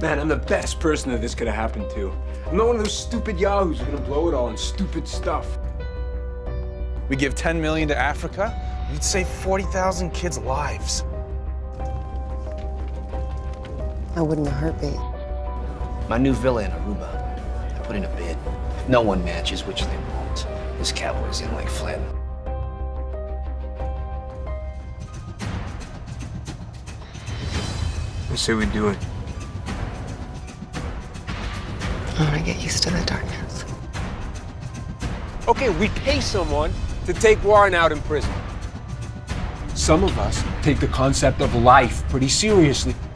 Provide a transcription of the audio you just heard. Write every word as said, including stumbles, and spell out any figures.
Man, I'm the best person that this could have happened to. I'm not one of those stupid yahoos who are gonna blow it all on stupid stuff. We give ten million to Africa, we'd save forty thousand kids' lives. I wouldn't have heartbeat. My new villa in Aruba. I put in a bid. If no one matches, which they won't, this cowboy's in like Flynn. I say we do it. I want to get used to the darkness. Okay, we pay someone to take Warren out in prison. Some of us take the concept of life pretty seriously.